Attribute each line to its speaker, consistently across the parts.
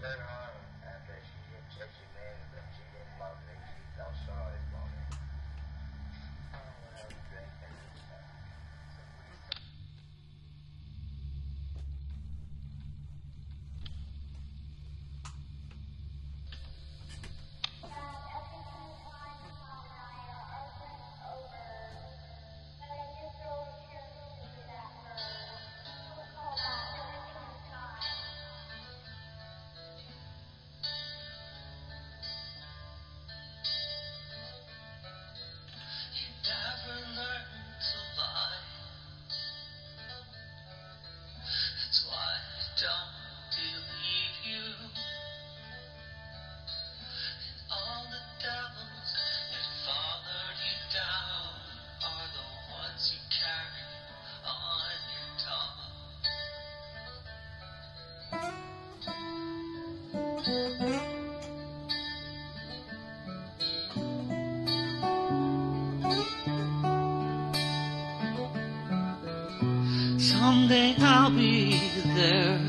Speaker 1: Someday I'll be there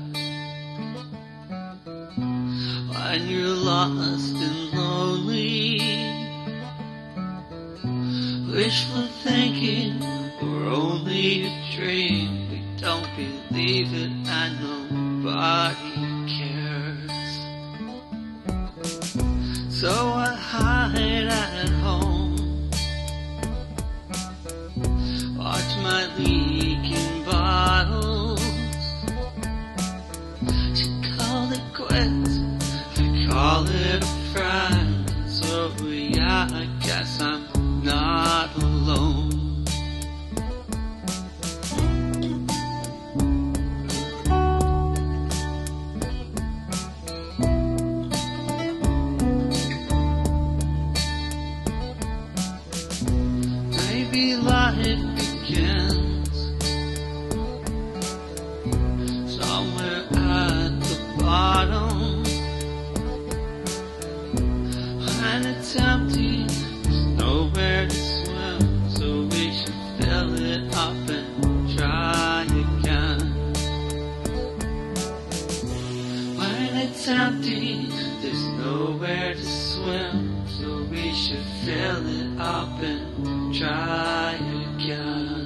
Speaker 1: when you're lost and lonely, wishful thinking we're only a dream. We don't believe it and nobody cares. So I hide at home, watch my leaking bottles. She called it quits, I call it a friend. So yeah, I guess I'm not alone. Maybe life begins somewhere at the bottom. When it's empty, there's nowhere to swim, so we should fill it up and try again. When it's empty, there's nowhere to swim, so we should fill it up and try again.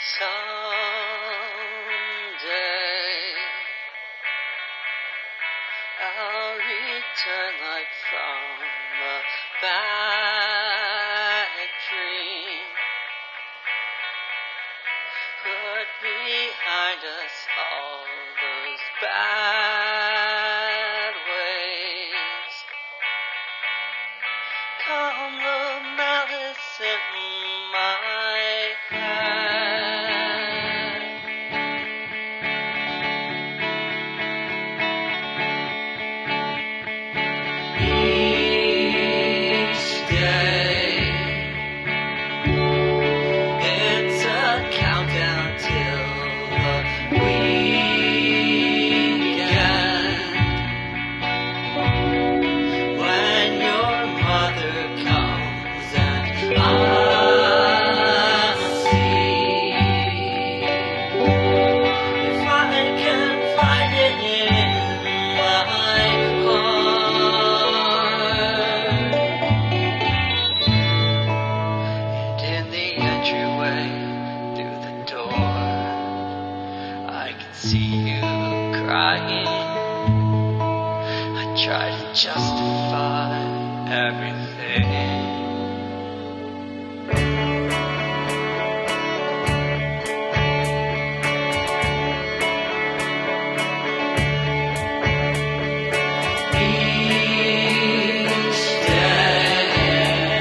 Speaker 1: Someday I'll return like from a bad dream. Put behind us all those bad ways. Calm the malice in my head. Each day, it's a countdown till the weekend, when your mother comes and I'll see if I can find it in my heart. And in the entryway through the door, I can see you crying. I try to justify everything. Each day,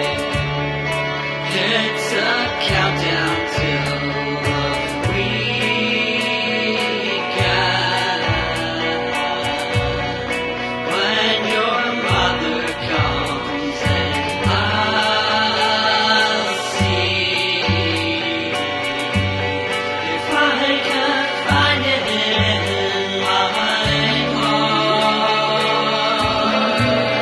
Speaker 1: it's a countdown till the weekend, when your mother comes and I'll see if I can find it in my heart.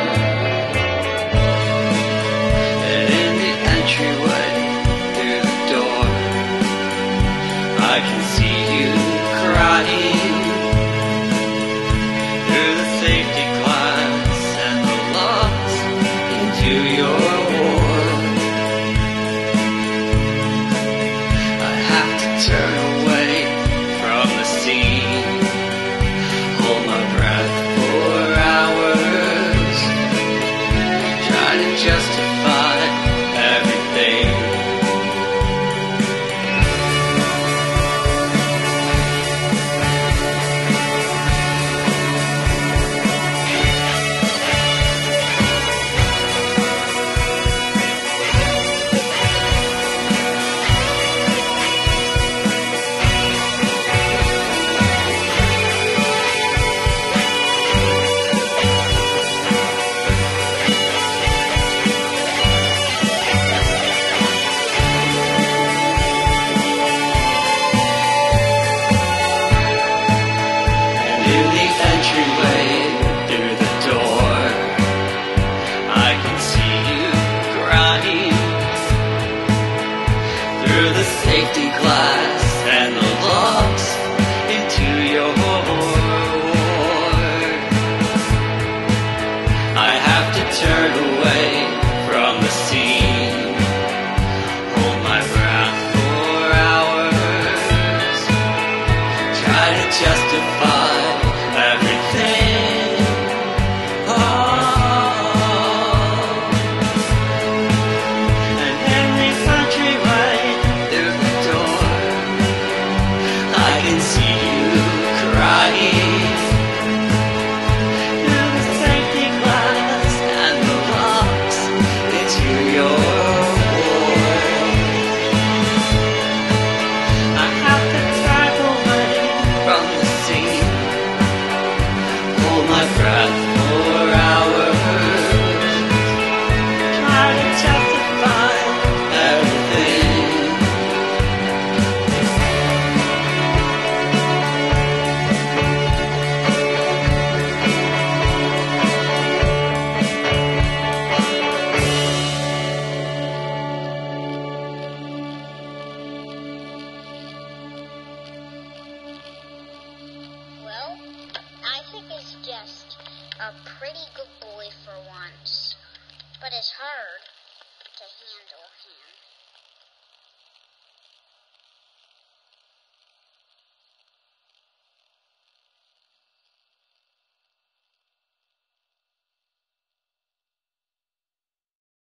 Speaker 1: And in the entryway through the door, I can see you crying through the safety glass and the locks into your ward. I have to turn away from the scene, hold my breath for hours, try to justify everything. And in the entryway through the door, I can see you crying through the safety glass and the locks into your ward. I have to turn away from the scene, hold my breath for hours, try to justify everything. Oh. And in the entryway through the door, I can see you crying through the safety glass and the locks into your ward. I have to turn away from the scene, hold my breath for hours, try to justify everything.
Speaker 2: Well, I think he's just a pretty good boy for once, but it's hard to handle him.